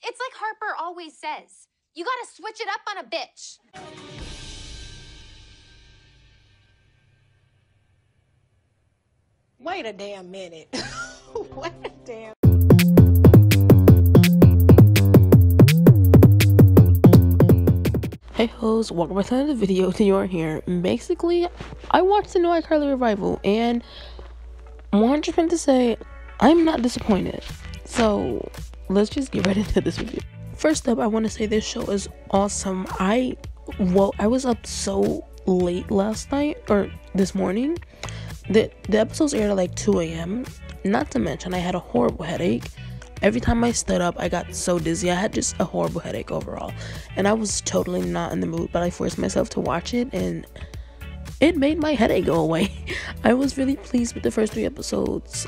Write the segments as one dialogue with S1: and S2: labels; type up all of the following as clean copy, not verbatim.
S1: It's like Harper always says. You gotta switch it up on a bitch.
S2: Wait a damn minute. Wait a damn.
S3: Hey hoes, welcome back to another video. You're here. Basically, I watched the new iCarly revival and 100% to say I'm not disappointed. So let's just get right into this video. First up, I want to say this show is awesome. I was up so late last night or this morning. The episodes aired at like 2 a.m. Not to mention I had a horrible headache. Every time I stood up, I got so dizzy. I had just a horrible headache overall. And I was totally not in the mood, but I forced myself to watch it, and it made my headache go away. I was really pleased with the first 3 episodes.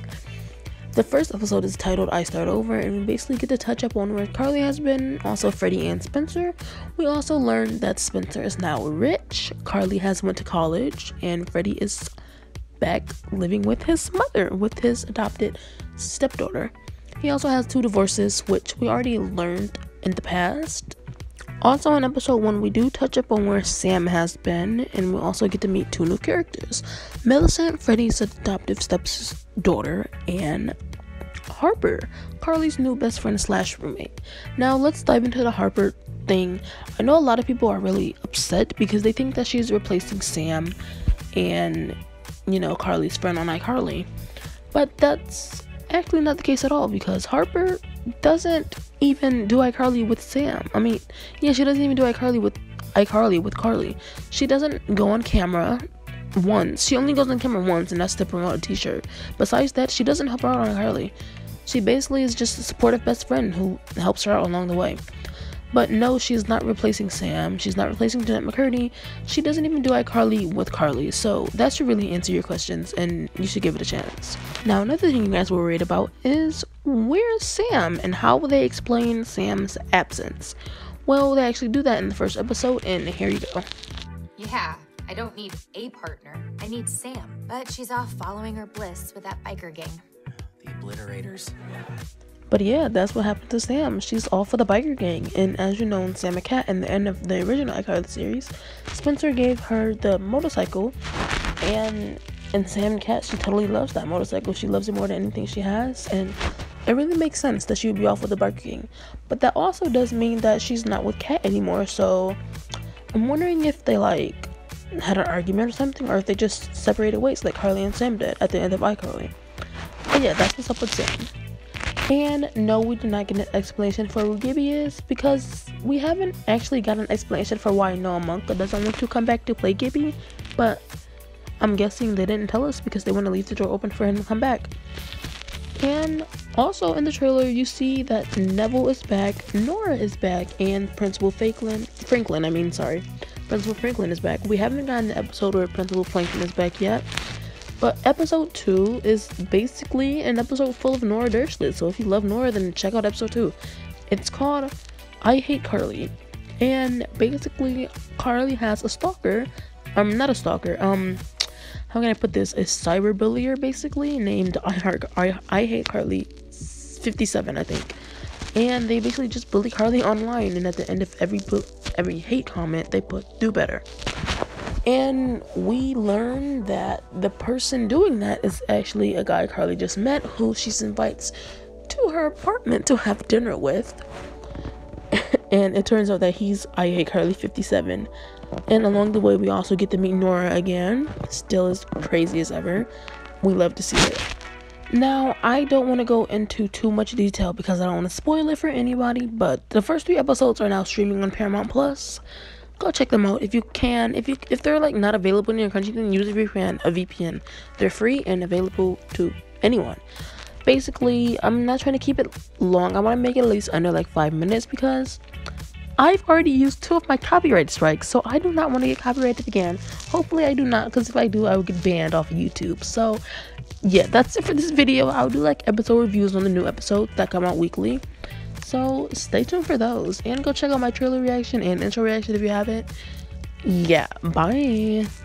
S3: The first episode is titled I Start Over, and we basically get to touch up on where Carly has been, also Freddie and Spencer. We also learned that Spencer is now rich, Carly has went to college, and Freddie is back living with his mother, with his adopted stepdaughter. He also has 2 divorces, which we already learned in the past. Also in episode 1, we do touch up on where Sam has been, and we also get to meet 2 new characters. Millicent, Freddie's adoptive stepdaughter, and Harper, Carly's new best friend / roommate. Now let's dive into the Harper thing. I know a lot of people are really upset because they think that she's replacing Sam and, you know, Carly's friend on iCarly. But that's actually not the case at all, because Harper doesn't even do iCarly with Sam. I mean, yeah, she doesn't even do iCarly with Carly. She doesn't go on camera once. She only goes on camera once, and that's to promote a t-shirt. Besides that, she doesn't help her out on iCarly. She basically is just a supportive best friend who helps her out along the way. But no, she's not replacing Sam. She's not replacing Jeanette McCurdy. She doesn't even do iCarly with Carly. So that should really answer your questions, and you should give it a chance. Now, another thing you guys were worried about is where's Sam and how will they explain Sam's absence? Well, they actually do that in the first episode, and here you go.
S1: Yeah, I don't need a partner. I need Sam. But she's off following her bliss with that biker gang.
S4: The Obliterators.
S3: But yeah, that's what happened to Sam. She's all for the biker gang. And as you know, in Sam and Cat, in the end of the original iCarly series, Spencer gave her the motorcycle. And in Sam and Cat, she totally loves that motorcycle. She loves it more than anything she has. And it really makes sense that she would be off with the biker gang. But that also does mean that she's not with Cat anymore. So I'm wondering if they like had an argument or something, or if they just separated ways like Carly and Sam did at the end of iCarly. But yeah, that's what's up with Sam. And no, we did not get an explanation for who Gibby is, because we haven't actually got an explanation for why Noah Monk doesn't want to come back to play Gibby. But I'm guessing they didn't tell us because they want to leave the door open for him to come back. And also in the trailer, you see that Neville is back, Nora is back, and Principal Franklin is back. We haven't gotten the episode where Principal Franklin is back yet. But episode 2 is basically an episode full of Nora Dershlit. So if you love Nora, then check out episode 2. It's called I Hate Carly. And basically, Carly has a stalker. Not a stalker. How can I put this? A cyberbullier, basically, named I Hate Carly 57, I think. And they basically just bully Carly online. And at the end of every hate comment, they put, do better. And we learn that the person doing that is actually a guy Carly just met, who she invites to her apartment to have dinner with. And it turns out that he's I Hate Carly 57. And along the way, we also get to meet Nora again, still as crazy as ever. We love to see it. Now, I don't want to go into too much detail because I don't want to spoil it for anybody, but the first 3 episodes are now streaming on Paramount Plus. Go check them out if you can. If they're like not available in your country, then use a VPN. They're free and available to anyone. Basically, I'm not trying to keep it long. I want to make it at least under like 5 minutes because I've already used 2 of my copyright strikes, so I do not want to get copyrighted again. Hopefully I do not, because if I do, I will get banned off of YouTube. So yeah, that's it for this video. I'll do like episode reviews on the new episodes that come out weekly. So stay tuned for those, and go check out my trailer reaction and intro reaction if you haven't. Yeah, bye.